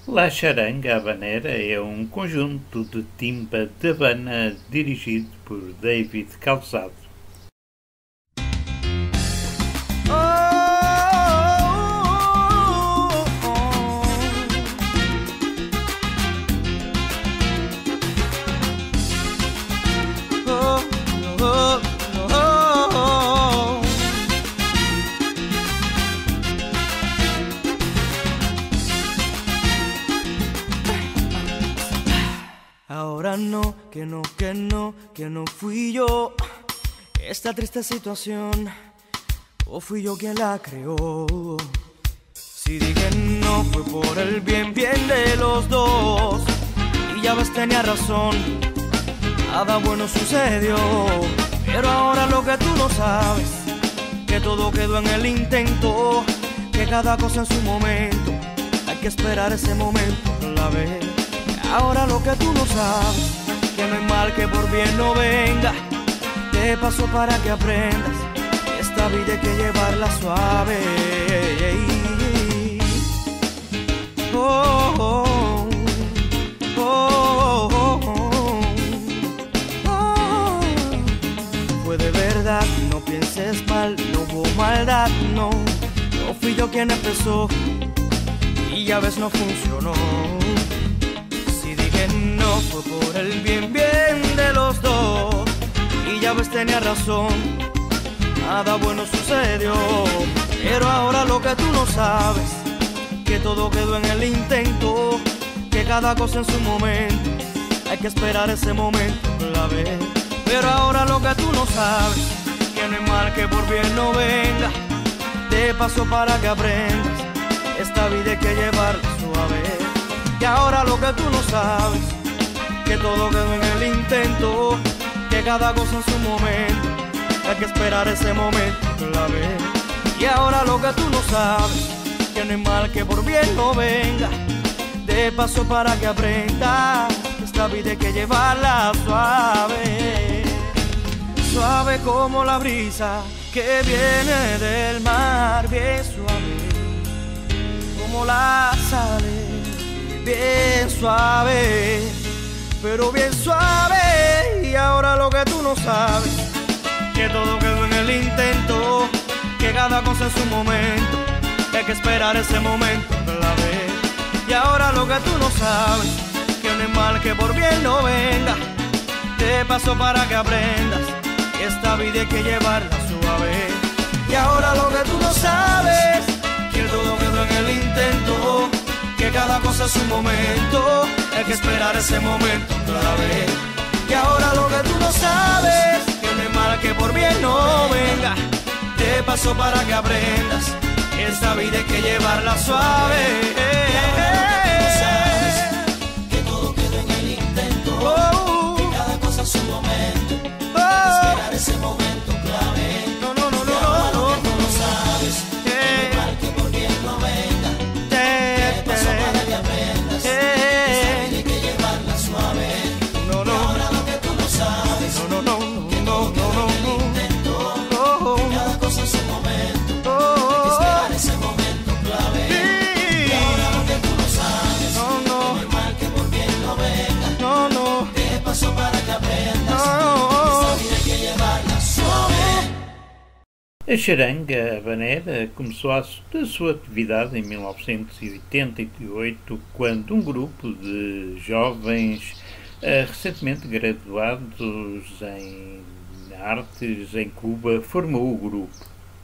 La Charanga Habanera é um conjunto de timba de Habana dirigido por David Calçado. Ahora no, que no fui yo esta triste situación, o fui yo quien la creó. Si dije no fue por el bien de los dos, y ya ves tenía razón, nada bueno sucedió. Pero ahora lo que tú no sabes, que todo quedó en el intento, que cada cosa en su momento, hay que esperar ese momento, la vez. Ahora lo que tú no sabes, que no hay mal que por bien no venga. Te paso para que aprendas, esta vida hay que llevarla suave. Oh, oh, oh, oh, oh, oh. Fue de verdad, no pienses mal, no hubo maldad, no. No fui yo quien empezó y ya ves no funcionó. No fue por el bien de los dos, y ya ves tenía razón, nada bueno sucedió. Pero ahora lo que tú no sabes, que todo quedó en el intento, que cada cosa en su momento, hay que esperar ese momento, la vez. Pero ahora lo que tú no sabes, que no hay mal que por bien no venga. Te paso para que aprendas, esta vida hay que llevarla suave. Y ahora lo que tú no sabes, que todo quedó en el intento, que cada cosa en su momento, hay que esperar ese momento, la vez. Y ahora lo que tú no sabes, que no hay mal que por bien no venga. De paso para que aprendas, esta vida hay que llevarla suave. Suave como la brisa que viene del mar, bien suave como la sale, bien suave, pero bien suave. Y ahora lo que tú no sabes, que todo quedó en el intento, que cada cosa en su momento, hay que esperar ese momento, la vez. Y ahora lo que tú no sabes, que no hay mal que por bien no venga. Te paso para que aprendas, esta vida hay que llevarla suave. Y ahora lo que tú no sabes, que todo quedó en el intento, que cada cosa es un momento, hay que esperar ese momento otra vez. Y ahora lo que tú no sabes, que no hay mal que por bien no venga. Te paso para que aprendas, esta vida hay que llevarla suave. Y ahora lo que tú no sabes, que todo quedó en el intento, que cada cosa en su momento, hay que esperar ese momento clave. Y ahora lo que tú no sabes, que no hay mal que por bien no venga. Te paso para que aprendas, esta vida hay que llevarla suave. Y ahora lo que tú no sabes, que todo quedó en el intento, que cada cosa en su momento, hay que esperar ese momento clave. Y ahora lo que tú no sabes, que no hay mal que por bien no venga. Te paso para que aprendas, esta vida hay que llevarla suave. A Charanga Habanera começou a sua atividade em 1988, quando um grupo de jovens recentemente graduados em artes em Cuba formou o grupo.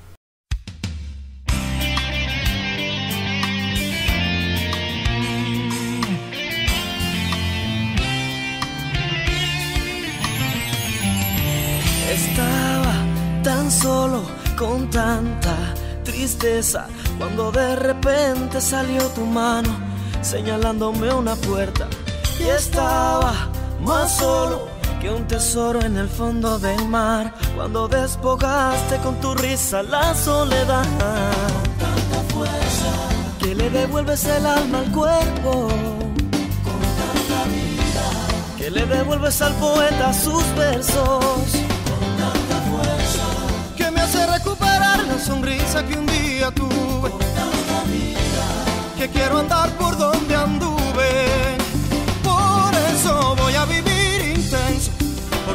Estaba tan solo, con tanta tristeza, cuando de repente salió tu mano señalándome una puerta. Y estaba más solo que un tesoro en el fondo del mar, cuando despojaste con tu risa la soledad. Tanta fuerza, Que le devuelves el alma al cuerpo, con tanta vida, que le devuelves al poeta sus versos, con tanta fuerza, que me hace recuperar la sonrisa que un día tuve, con tanta vida, que quiero andar por donde anduve.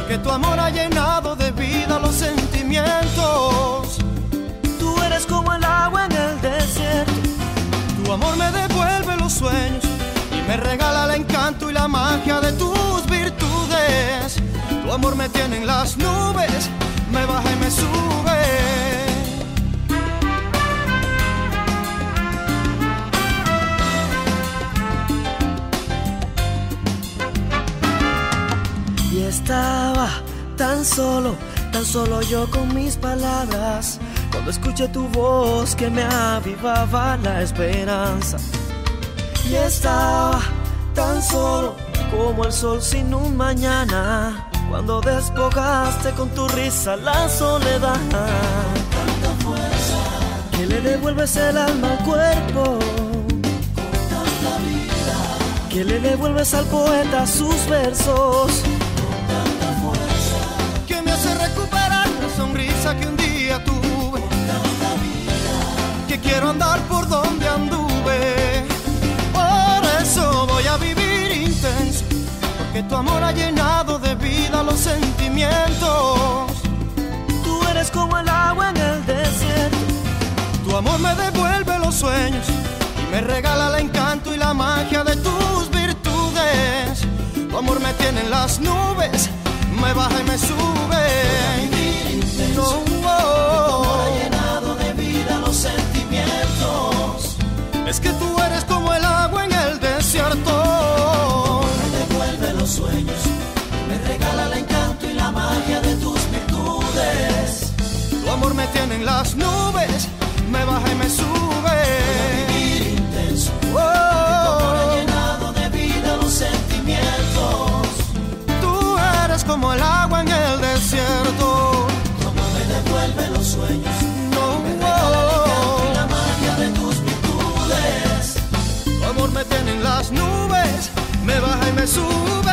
porque tu amor ha llenado de vida los sentimientos. Tú eres como el agua en el desierto, tu amor me devuelve los sueños y me regala el encanto y la magia de tus virtudes. Tu amor me tiene en las nubes, me baja y me sube. Y estaba tan solo yo con mis palabras, cuando escuché tu voz que me avivaba la esperanza. Y estaba tan solo como el sol sin un mañana, cuando despojaste con tu risa la soledad. Tanta fuerza que le devuelves el alma al cuerpo, con tanta vida que le devuelves al poeta sus versos, con tanta fuerza que me hace recuperar la sonrisa que un día tuve, con tanta vida que quiero andar por donde anduve. Por eso voy a vivir intenso, porque tu amor ha llenado de vida los sentimientos. Tú eres como el agua en el desierto, tu amor me devuelve los sueños y me regala el encanto y la magia de tus virtudes. Tu amor me tiene en las nubes, me baja y me sube. No, oh, tu amor ha llenado de vida los sentimientos. Es que tú eres como el agua en el desierto, me devuelve los sueños, me regala el encanto y la magia de tus virtudes. Tu amor me tiene en las nubes, me baja y me sube. Vivir intenso, oh, tu amor ha llenado de vida los sentimientos. Tú eres como el agua en el desierto, tu amor me devuelve los sueños, no, me regala el encanto y la magia de tus virtudes. Tu amor me tiene en las nubes, me baja y me sube.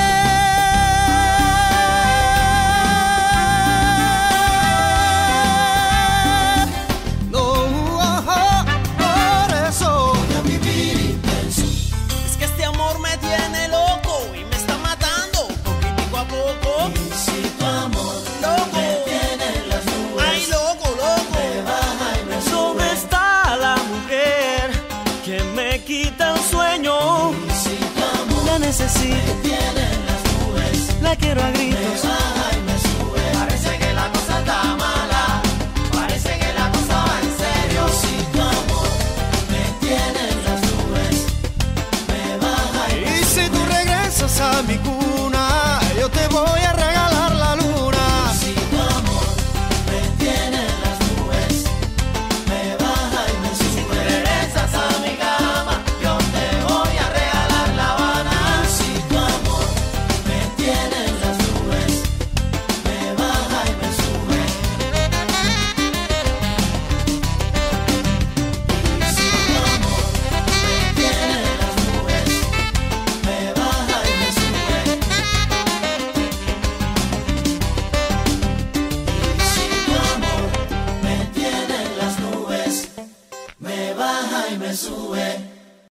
Necesito, la quiero a gritos. Me baja y me sube. Parece que la cosa está mala, parece que la cosa va en serio. Si tu amor me tiene en las nubes, me baja y me sube. Y si tú regresas a mi cuerpo,